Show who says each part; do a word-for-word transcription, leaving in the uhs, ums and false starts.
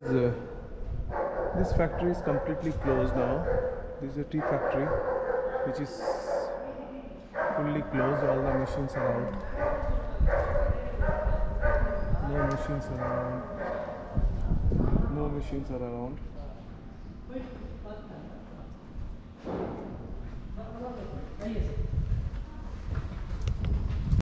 Speaker 1: The, this factory is completely closed now. This is a tea factory which is fully closed. All the machines are out. No machines around. No machines are around.